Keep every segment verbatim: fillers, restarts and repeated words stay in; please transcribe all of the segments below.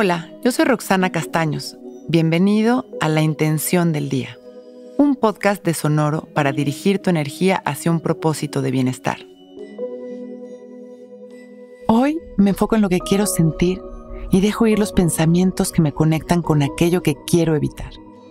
Hola, yo soy Roxana Castaños. Bienvenido a La Intención del Día, un podcast de Sonoro para dirigir tu energía hacia un propósito de bienestar. Hoy me enfoco en lo que quiero sentir y dejo ir los pensamientos que me conectan con aquello que quiero evitar.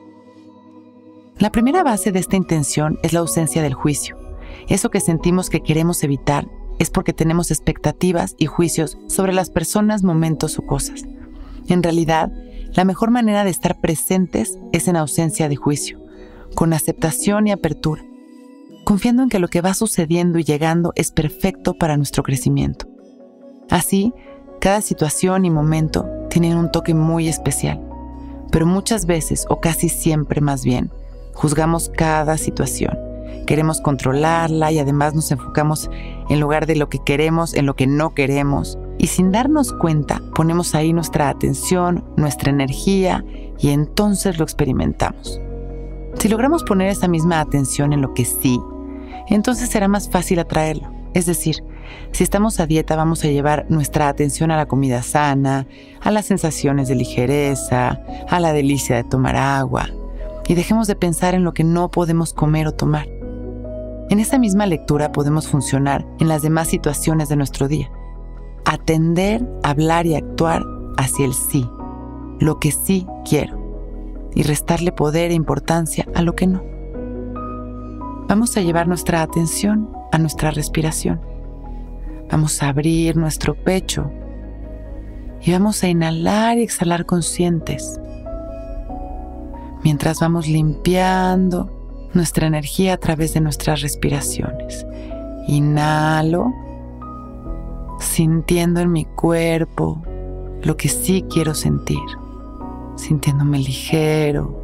La primera base de esta intención es la ausencia del juicio. Eso que sentimos que queremos evitar es porque tenemos expectativas y juicios sobre las personas, momentos o cosas. En realidad, la mejor manera de estar presentes es en ausencia de juicio, con aceptación y apertura, confiando en que lo que va sucediendo y llegando es perfecto para nuestro crecimiento. Así, cada situación y momento tienen un toque muy especial, pero muchas veces, o casi siempre más bien, juzgamos cada situación. Queremos controlarla y además nos enfocamos en lugar de lo que queremos, en lo que no queremos. Y sin darnos cuenta, ponemos ahí nuestra atención, nuestra energía y entonces lo experimentamos. Si logramos poner esa misma atención en lo que sí, entonces será más fácil atraerlo. Es decir, si estamos a dieta, vamos a llevar nuestra atención a la comida sana, a las sensaciones de ligereza, a la delicia de tomar agua. Y dejemos de pensar en lo que no podemos comer o tomar. En esa misma lectura podemos funcionar en las demás situaciones de nuestro día. Atender, hablar y actuar hacia el sí, lo que sí quiero, y restarle poder e importancia a lo que no. Vamos a llevar nuestra atención a nuestra respiración. Vamos a abrir nuestro pecho y vamos a inhalar y exhalar conscientes, mientras vamos limpiando nuestra energía a través de nuestras respiraciones. Inhalo, sintiendo en mi cuerpo lo que sí quiero sentir, sintiéndome ligero,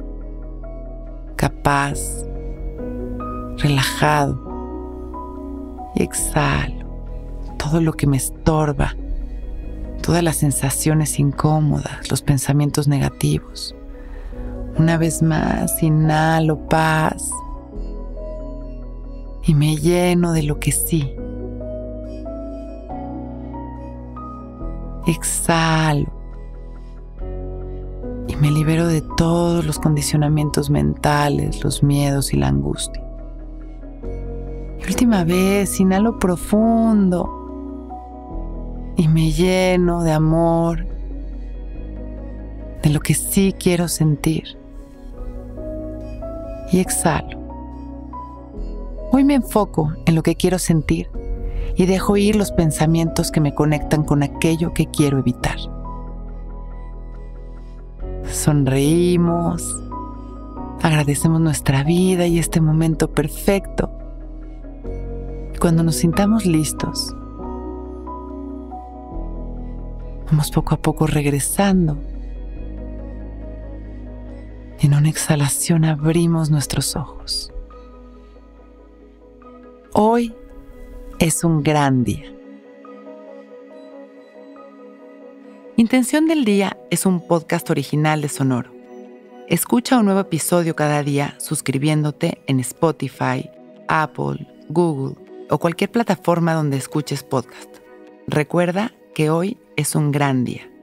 capaz, relajado. Y exhalo todo lo que me estorba, todas las sensaciones incómodas, los pensamientos negativos. Una vez más, inhalo paz y me lleno de lo que sí. Exhalo y me libero de todos los condicionamientos mentales, los miedos y la angustia. Y última vez, inhalo profundo y me lleno de amor, de lo que sí quiero sentir. Y exhalo. Hoy me enfoco en lo que quiero sentir y dejo ir los pensamientos que me conectan con aquello que quiero evitar. Sonreímos, agradecemos nuestra vida y este momento perfecto. Y cuando nos sintamos listos, vamos poco a poco regresando. En una exhalación abrimos nuestros ojos. Hoy es un gran día. Intención del Día es un podcast original de Sonoro. Escucha un nuevo episodio cada día suscribiéndote en Spotify, Apple, Google o cualquier plataforma donde escuches podcast. Recuerda que hoy es un gran día.